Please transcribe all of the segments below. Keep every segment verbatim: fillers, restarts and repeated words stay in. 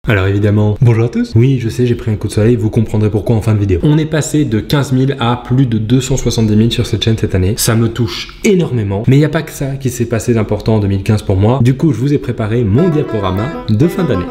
Alors évidemment, bonjour à tous. Oui, je sais, j'ai pris un coup de soleil, vous comprendrez pourquoi en fin de vidéo. On est passé de quinze mille à plus de deux cent soixante-dix mille sur cette chaîne cette année. Ça me touche énormément, mais il n'y a pas que ça qui s'est passé d'important en deux mille quinze pour moi. Du coup, je vous ai préparé mon diaporama de fin d'année.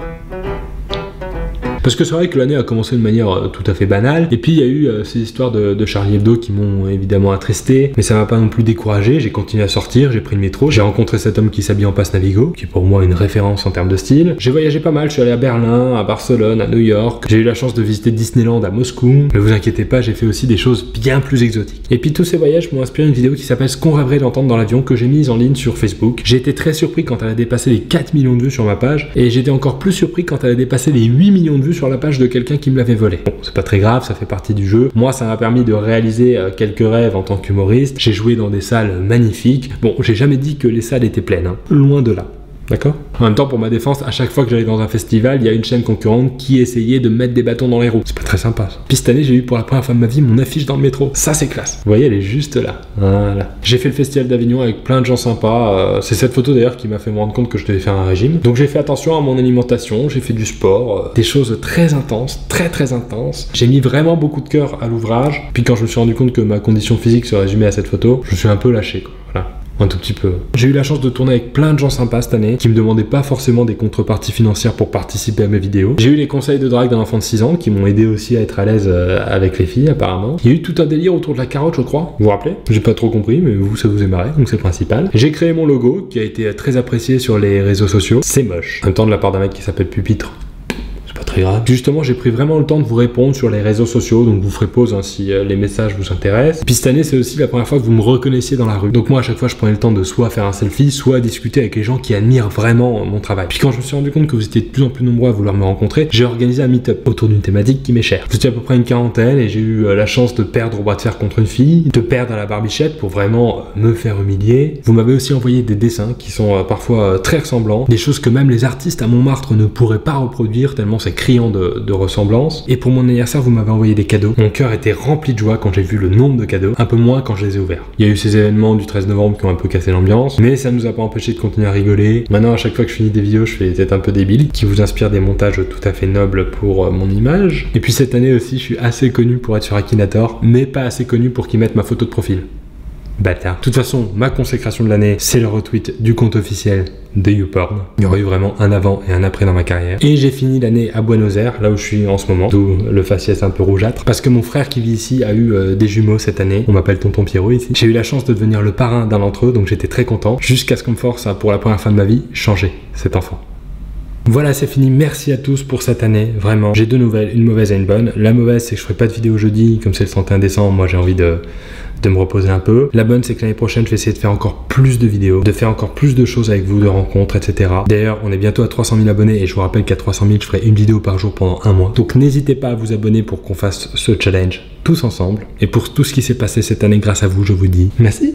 Parce que c'est vrai que l'année a commencé de manière euh, tout à fait banale, et puis il y a eu euh, ces histoires de, de Charlie Hebdo qui m'ont évidemment attristé, mais ça m'a pas non plus découragé, j'ai continué à sortir, j'ai pris le métro, j'ai rencontré cet homme qui s'habille en passe Navigo, qui est pour moi une référence en termes de style. J'ai voyagé pas mal, je suis allé à Berlin, à Barcelone, à New York, j'ai eu la chance de visiter Disneyland à Moscou, mais vous inquiétez pas, j'ai fait aussi des choses bien plus exotiques. Et puis tous ces voyages m'ont inspiré une vidéo qui s'appelle Ce qu'on rêverait d'entendre dans l'avion, que j'ai mise en ligne sur Facebook. J'ai été très surpris quand elle a dépassé les quatre millions de vues sur ma page, et j'étais encore plus surpris quand elle a dépassé les huit millions de vues sur la page de quelqu'un qui me l'avait volé. Bon, c'est pas très grave, ça fait partie du jeu. Moi, ça m'a permis de réaliser euh, quelques rêves en tant qu'humoriste. J'ai joué dans des salles magnifiques. Bon, j'ai jamais dit que les salles étaient pleines, hein. Loin de là. D'accord? En même temps, pour ma défense, à chaque fois que j'allais dans un festival, il y a une chaîne concurrente qui essayait de mettre des bâtons dans les roues. C'est pas très sympa, ça. Puis cette année, j'ai eu pour la première fois de ma vie mon affiche dans le métro. Ça, c'est classe. Vous voyez, elle est juste là. Voilà. J'ai fait le festival d'Avignon avec plein de gens sympas. Euh, c'est cette photo d'ailleurs qui m'a fait me rendre compte que je devais faire un régime. Donc j'ai fait attention à mon alimentation, j'ai fait du sport, euh, des choses très intenses, très très intenses. J'ai mis vraiment beaucoup de cœur à l'ouvrage. Puis quand je me suis rendu compte que ma condition physique se résumait à cette photo, je me suis un peu lâché, quoi. Voilà. Un tout petit peu. J'ai eu la chance de tourner avec plein de gens sympas cette année qui me demandaient pas forcément des contreparties financières pour participer à mes vidéos. J'ai eu les conseils de drague d'un enfant de six ans qui m'ont aidé aussi à être à l'aise avec les filles apparemment. Il y a eu tout un délire autour de la carotte, je crois. Vous vous rappelez? J'ai pas trop compris, mais vous, ça vous est marré, donc c'est le principal. J'ai créé mon logo qui a été très apprécié sur les réseaux sociaux. C'est moche. En même temps, de la part d'un mec qui s'appelle Pupitre. Très grave. Justement, j'ai pris vraiment le temps de vous répondre sur les réseaux sociaux, donc vous ferez pause hein, si euh, les messages vous intéressent. Puis cette année, c'est aussi la première fois que vous me reconnaissiez dans la rue. Donc moi, à chaque fois, je prenais le temps de soit faire un selfie, soit discuter avec les gens qui admirent vraiment mon travail. Puis quand je me suis rendu compte que vous étiez de plus en plus nombreux à vouloir me rencontrer, j'ai organisé un meet-up autour d'une thématique qui m'est chère. J'étais à peu près une quarantaine et j'ai eu euh, la chance de perdre au bras de fer contre une fille, de perdre à la barbichette pour vraiment euh, me faire humilier. Vous m'avez aussi envoyé des dessins qui sont euh, parfois euh, très ressemblants, des choses que même les artistes à Montmartre ne pourraient pas reproduire tellement c'est criant de de ressemblance. Et pour mon anniversaire, vous m'avez envoyé des cadeaux. Mon cœur était rempli de joie quand j'ai vu le nombre de cadeaux, un peu moins quand je les ai ouverts. Il y a eu ces événements du treize novembre qui ont un peu cassé l'ambiance, mais ça nous a pas empêché de continuer à rigoler. Maintenant, à chaque fois que je finis des vidéos, je fais des têtes un peu débiles, qui vous inspirent des montages tout à fait nobles pour euh, mon image. Et puis cette année aussi, je suis assez connu pour être sur Akinator, mais pas assez connu pour qu'ils mettent ma photo de profil. Bâtard. De toute façon, ma consécration de l'année, c'est le retweet du compte officiel de YouPorn. Il y aurait eu vraiment un avant et un après dans ma carrière. Et j'ai fini l'année à Buenos Aires, là où je suis en ce moment, d'où le faciès un peu rougeâtre, parce que mon frère qui vit ici a eu euh, des jumeaux cette année. On m'appelle Tonton Pierrot ici. J'ai eu la chance de devenir le parrain d'un d'entre eux, donc j'étais très content, jusqu'à ce qu'on me force à, pour la première fois de ma vie, changer cet enfant. Voilà, c'est fini. Merci à tous pour cette année, vraiment. J'ai deux nouvelles, une mauvaise et une bonne. La mauvaise, c'est que je ferai pas de vidéo jeudi, comme c'est le trente et un décembre. Moi, j'ai envie de, de me reposer un peu. La bonne, c'est que l'année prochaine, je vais essayer de faire encore plus de vidéos, de faire encore plus de choses avec vous, de rencontres, et cetera. D'ailleurs, on est bientôt à trois cent mille abonnés et je vous rappelle qu'à trois cent mille, je ferai une vidéo par jour pendant un mois. Donc, n'hésitez pas à vous abonner pour qu'on fasse ce challenge tous ensemble. Et pour tout ce qui s'est passé cette année grâce à vous, je vous dis merci.